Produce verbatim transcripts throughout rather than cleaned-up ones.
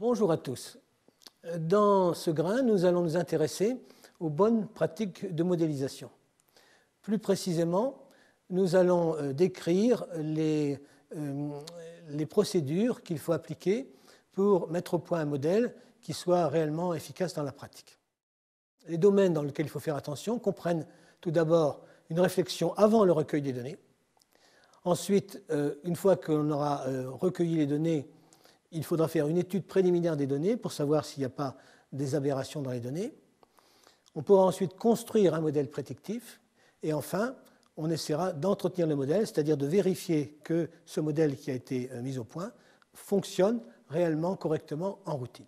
Bonjour à tous. Dans ce grain, nous allons nous intéresser aux bonnes pratiques de modélisation. Plus précisément, nous allons décrire les, euh, les procédures qu'il faut appliquer pour mettre au point un modèle qui soit réellement efficace dans la pratique. Les domaines dans lesquels il faut faire attention comprennent tout d'abord une réflexion avant le recueil des données. Ensuite, euh, une fois qu'on aura euh, recueilli les données, il faudra faire une étude préliminaire des données pour savoir s'il n'y a pas des aberrations dans les données. On pourra ensuite construire un modèle prédictif. Et enfin, on essaiera d'entretenir le modèle, c'est-à-dire de vérifier que ce modèle qui a été mis au point fonctionne réellement correctement en routine.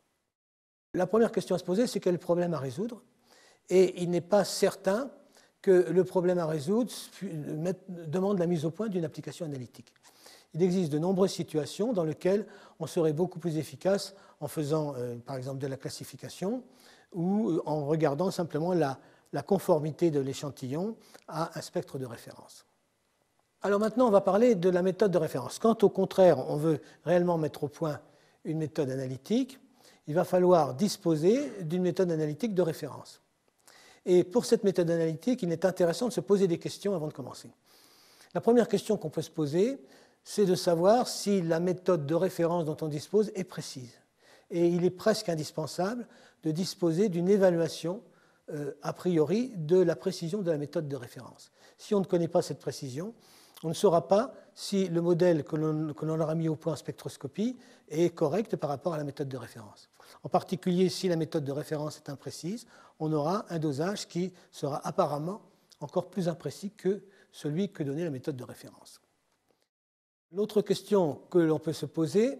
La première question à se poser, c'est quel problème à résoudre. Et il n'est pas certain que le problème à résoudre demande la mise au point d'une application analytique. Il existe de nombreuses situations dans lesquelles on serait beaucoup plus efficace en faisant, euh, par exemple, de la classification ou en regardant simplement la, la conformité de l'échantillon à un spectre de référence. Alors maintenant, on va parler de la méthode de référence. Quand, au contraire, on veut réellement mettre au point une méthode analytique, il va falloir disposer d'une méthode analytique de référence. Et pour cette méthode analytique, il est intéressant de se poser des questions avant de commencer. La première question qu'on peut se poser, c'est de savoir si la méthode de référence dont on dispose est précise. Et il est presque indispensable de disposer d'une évaluation euh, a priori de la précision de la méthode de référence. Si on ne connaît pas cette précision, on ne saura pas si le modèle que l'on, que l'on aura mis au point en spectroscopie est correct par rapport à la méthode de référence. En particulier, si la méthode de référence est imprécise, on aura un dosage qui sera apparemment encore plus imprécis que celui que donnait la méthode de référence. L'autre question que l'on peut se poser,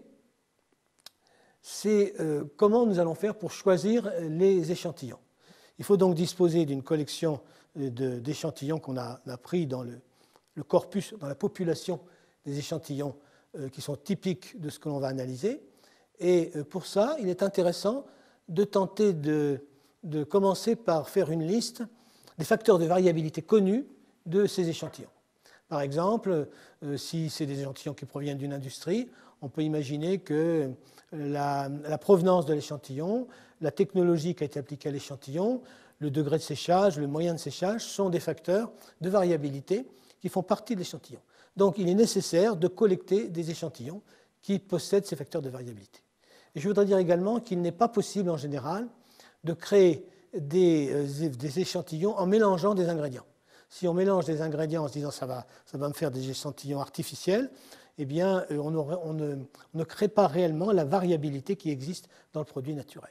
c'est euh, comment nous allons faire pour choisir les échantillons. Il faut donc disposer d'une collection de, d'échantillons qu'on a, a pris dans le, le corpus, dans la population des échantillons euh, qui sont typiques de ce que l'on va analyser. Et euh, pour ça, il est intéressant de tenter de, de commencer par faire une liste des facteurs de variabilité connus de ces échantillons. Par exemple, euh, si c'est des échantillons qui proviennent d'une industrie, on peut imaginer que la, la provenance de l'échantillon, la technologie qui a été appliquée à l'échantillon, le degré de séchage, le moyen de séchage sont des facteurs de variabilité qui font partie de l'échantillon. Donc il est nécessaire de collecter des échantillons qui possèdent ces facteurs de variabilité. Et je voudrais dire également qu'il n'est pas possible en général de créer des, euh, des échantillons en mélangeant des ingrédients. Si on mélange des ingrédients en se disant ça va, ça va me faire des échantillons artificiels, eh bien, on, aurait, on, ne, on ne crée pas réellement la variabilité qui existe dans le produit naturel.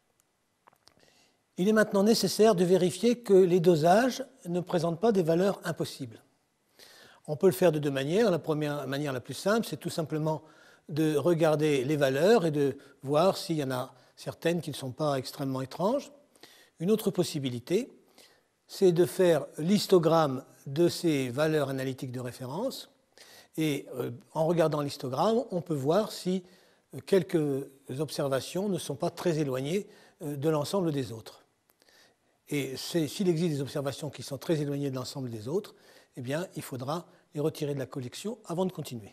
Il est maintenant nécessaire de vérifier que les dosages ne présentent pas des valeurs impossibles. On peut le faire de deux manières. La première manière la plus simple, c'est tout simplement de regarder les valeurs et de voir s'il y en a certaines qui ne sont pas extrêmement étranges. Une autre possibilité, c'est de faire l'histogramme de ces valeurs analytiques de référence. Et euh, en regardant l'histogramme, on peut voir si euh, quelques observations ne sont pas très éloignées euh, de l'ensemble des autres. Et s'il existe des observations qui sont très éloignées de l'ensemble des autres, eh bien, il faudra les retirer de la collection avant de continuer.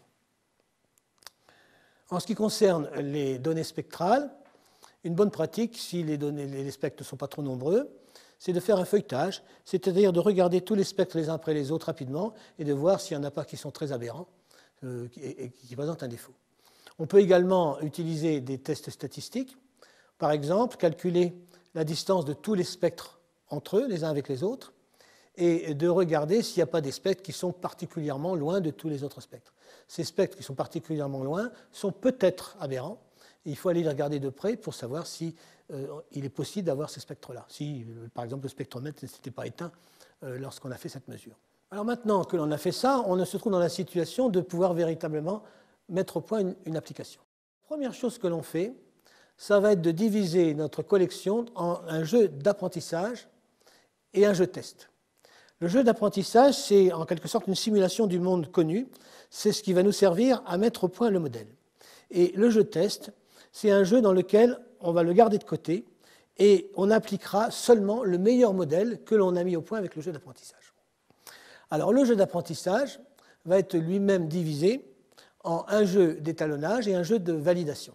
En ce qui concerne les données spectrales, une bonne pratique, si les, données, les spectres ne sont pas trop nombreux, c'est de faire un feuilletage, c'est-à-dire de regarder tous les spectres les uns après les autres rapidement et de voir s'il n'y en a pas qui sont très aberrants euh, et, et qui présentent un défaut. On peut également utiliser des tests statistiques, par exemple calculer la distance de tous les spectres entre eux, les uns avec les autres, et de regarder s'il n'y a pas des spectres qui sont particulièrement loin de tous les autres spectres. Ces spectres qui sont particulièrement loin sont peut-être aberrants, et il faut aller les regarder de près pour savoir si euh, il est possible d'avoir ces spectres-là, si, euh, par exemple, le spectromètre ne s'était pas éteint euh, lorsqu'on a fait cette mesure. Alors maintenant que l'on a fait ça, on se trouve dans la situation de pouvoir véritablement mettre au point une, une application. La première chose que l'on fait, ça va être de diviser notre collection en un jeu d'apprentissage et un jeu test. Le jeu d'apprentissage, c'est en quelque sorte une simulation du monde connu. C'est ce qui va nous servir à mettre au point le modèle. Et le jeu test, c'est un jeu dans lequel on va le garder de côté et on appliquera seulement le meilleur modèle que l'on a mis au point avec le jeu d'apprentissage. Alors le jeu d'apprentissage va être lui-même divisé en un jeu d'étalonnage et un jeu de validation.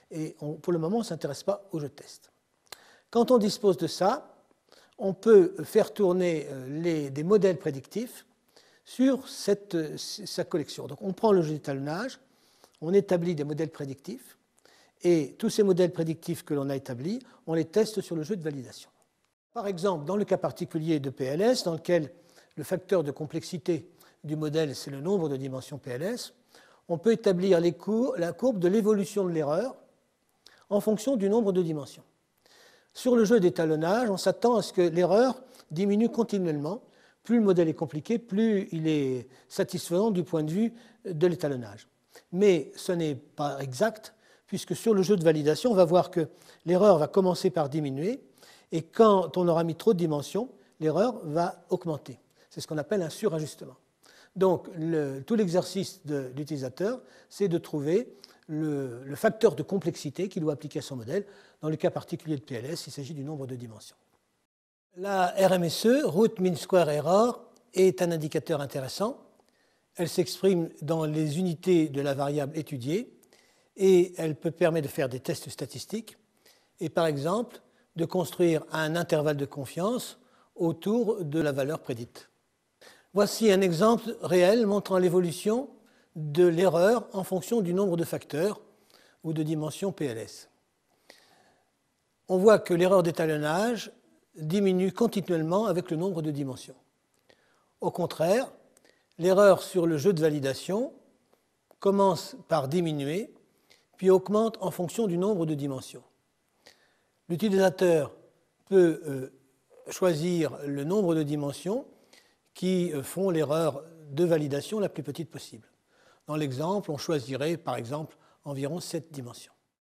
Et on, pour le moment, on ne s'intéresse pas au jeu de test. Quand on dispose de ça, on peut faire tourner les, des modèles prédictifs sur cette, sa collection. Donc on prend le jeu d'étalonnage, on établit des modèles prédictifs, et tous ces modèles prédictifs que l'on a établis, on les teste sur le jeu de validation. Par exemple, dans le cas particulier de P L S, dans lequel le facteur de complexité du modèle, c'est le nombre de dimensions P L S, on peut établir les cours, la courbe de l'évolution de l'erreur en fonction du nombre de dimensions. Sur le jeu d'étalonnage, on s'attend à ce que l'erreur diminue continuellement. Plus le modèle est compliqué, plus il est satisfaisant du point de vue de l'étalonnage. Mais ce n'est pas exact, puisque sur le jeu de validation, on va voir que l'erreur va commencer par diminuer, et quand on aura mis trop de dimensions, l'erreur va augmenter. C'est ce qu'on appelle un surajustement. Donc, le, tout l'exercice de l'utilisateur, c'est de trouver le, le facteur de complexité qu'il doit appliquer à son modèle. Dans le cas particulier de P L S, il s'agit du nombre de dimensions. La R M S E, Root Mean Square Error, est un indicateur intéressant. Elle s'exprime dans les unités de la variable étudiée et elle peut permettre de faire des tests statistiques et, par exemple, de construire un intervalle de confiance autour de la valeur prédite. Voici un exemple réel montrant l'évolution de l'erreur en fonction du nombre de facteurs ou de dimensions P L S. On voit que l'erreur d'étalonnage diminue continuellement avec le nombre de dimensions. Au contraire, l'erreur sur le jeu de validation commence par diminuer, puis augmente en fonction du nombre de dimensions. L'utilisateur peut euh, choisir le nombre de dimensions qui font l'erreur de validation la plus petite possible. Dans l'exemple, on choisirait par exemple environ sept dimensions.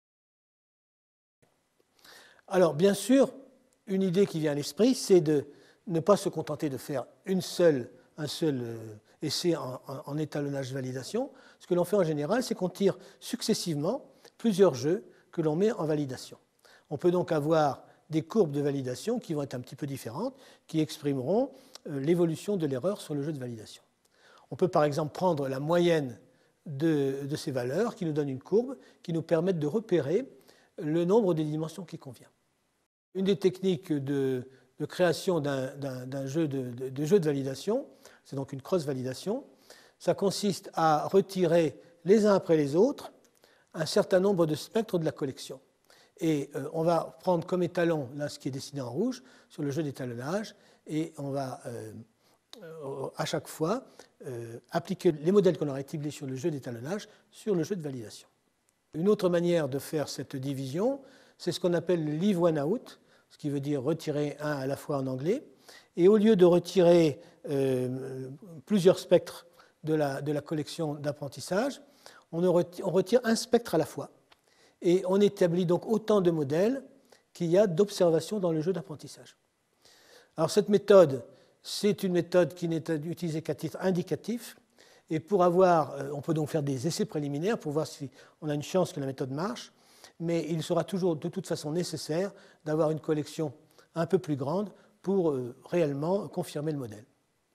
Alors bien sûr, une idée qui vient à l'esprit, c'est de ne pas se contenter de faire une seule, un seul essai en, en, en étalonnage validation. Ce que l'on fait en général, c'est qu'on tire successivement plusieurs jeux que l'on met en validation. On peut donc avoir des courbes de validation qui vont être un petit peu différentes, qui exprimeront l'évolution de l'erreur sur le jeu de validation. On peut par exemple prendre la moyenne de, de ces valeurs qui nous donne une courbe qui nous permet de repérer le nombre de dimensions qui convient. Une des techniques de, de création d'un, d'un, d'un jeu de, de, de jeu de validation, c'est donc une cross-validation, ça consiste à retirer les uns après les autres un certain nombre de spectres de la collection. Et euh, on va prendre comme étalon là, ce qui est dessiné en rouge sur le jeu d'étalonnage et on va euh, euh, à chaque fois euh, appliquer les modèles qu'on aura établis sur le jeu d'étalonnage sur le jeu de validation. Une autre manière de faire cette division, c'est ce qu'on appelle le leave one out, ce qui veut dire retirer un à la fois en anglais. Et au lieu de retirer euh, plusieurs spectres de la, de la collection d'apprentissage, on, on retire un spectre à la fois. Et on établit donc autant de modèles qu'il y a d'observations dans le jeu d'apprentissage. Alors cette méthode, c'est une méthode qui n'est utilisée qu'à titre indicatif. Et pour avoir, on peut donc faire des essais préliminaires pour voir si on a une chance que la méthode marche. Mais il sera toujours de toute façon nécessaire d'avoir une collection un peu plus grande pour euh, réellement confirmer le modèle.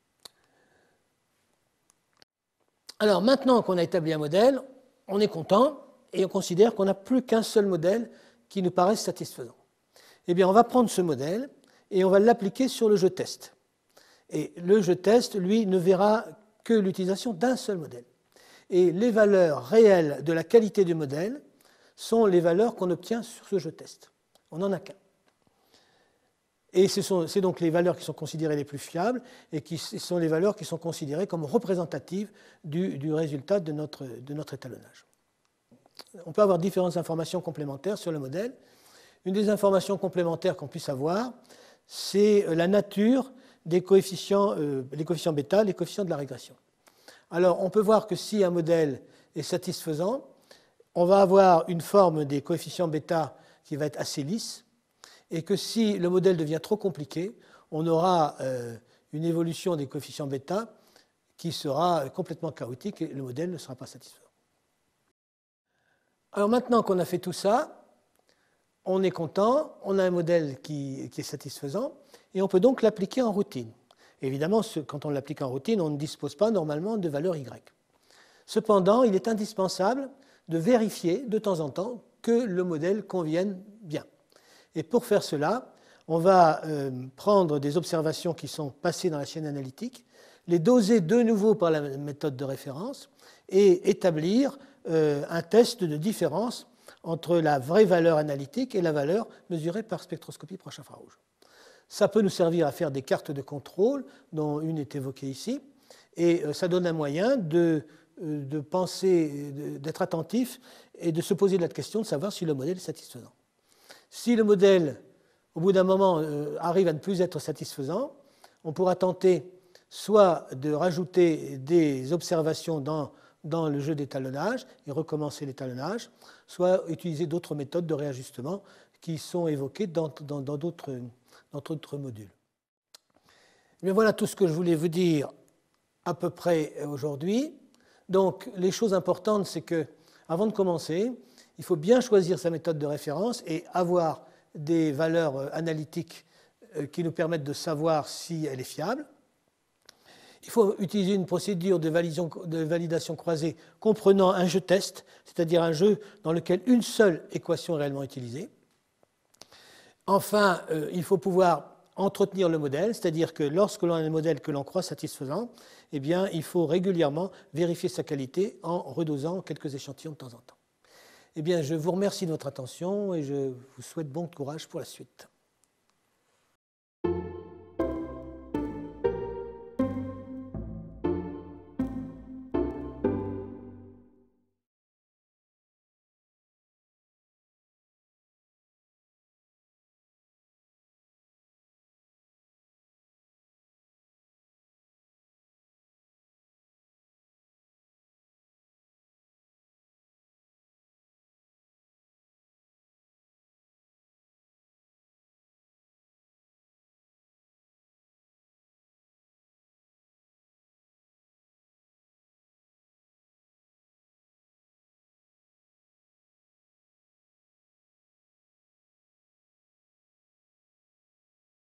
Alors maintenant qu'on a établi un modèle, on est content et on considère qu'on n'a plus qu'un seul modèle qui nous paraisse satisfaisant. Eh bien, on va prendre ce modèle et on va l'appliquer sur le jeu test. Et le jeu test, lui, ne verra que l'utilisation d'un seul modèle. Et les valeurs réelles de la qualité du modèle sont les valeurs qu'on obtient sur ce jeu test. On n'en a qu'un. Et ce sont, c'est donc les valeurs qui sont considérées les plus fiables et qui sont les valeurs qui sont considérées comme représentatives du, du résultat de notre, de notre étalonnage. On peut avoir différentes informations complémentaires sur le modèle. Une des informations complémentaires qu'on puisse avoir, c'est la nature des coefficients, euh, les coefficients bêta, les coefficients de la régression. Alors, on peut voir que si un modèle est satisfaisant, on va avoir une forme des coefficients bêta qui va être assez lisse, et que si le modèle devient trop compliqué, on aura euh, une évolution des coefficients bêta qui sera complètement chaotique et le modèle ne sera pas satisfaisant. Alors maintenant qu'on a fait tout ça, on est content, on a un modèle qui, qui est satisfaisant, et on peut donc l'appliquer en routine. Évidemment, ce, quand on l'applique en routine, on ne dispose pas normalement de valeur Y. Cependant, il est indispensable de vérifier de temps en temps, que le modèle convienne bien. Et pour faire cela, on va euh, prendre des observations qui sont passées dans la chaîne analytique, les doser de nouveau par la méthode de référence et établir euh, un test de différence entre la vraie valeur analytique et la valeur mesurée par spectroscopie proche infrarouge. Ça peut nous servir à faire des cartes de contrôle, dont une est évoquée ici, et euh, ça donne un moyen de, euh, de penser, d'être attentif et de se poser la question de savoir si le modèle est satisfaisant. Si le modèle, au bout d'un moment, euh, arrive à ne plus être satisfaisant, on pourra tenter soit de rajouter des observations dans, dans le jeu d'étalonnage et recommencer l'étalonnage, soit utiliser d'autres méthodes de réajustement qui sont évoquées dans, dans, dans d'autres, dans d'autres modules. Mais voilà tout ce que je voulais vous dire à peu près aujourd'hui. Donc, les choses importantes, c'est que, avant de commencer, il faut bien choisir sa méthode de référence et avoir des valeurs analytiques qui nous permettent de savoir si elle est fiable. Il faut utiliser une procédure de validation, de validation croisée comprenant un jeu test, c'est-à-dire un jeu dans lequel une seule équation est réellement utilisée. Enfin, euh, il faut pouvoir entretenir le modèle, c'est-à-dire que lorsque l'on a un modèle que l'on croit satisfaisant, eh bien, il faut régulièrement vérifier sa qualité en redosant quelques échantillons de temps en temps. Eh bien, je vous remercie de votre attention et je vous souhaite bon courage pour la suite.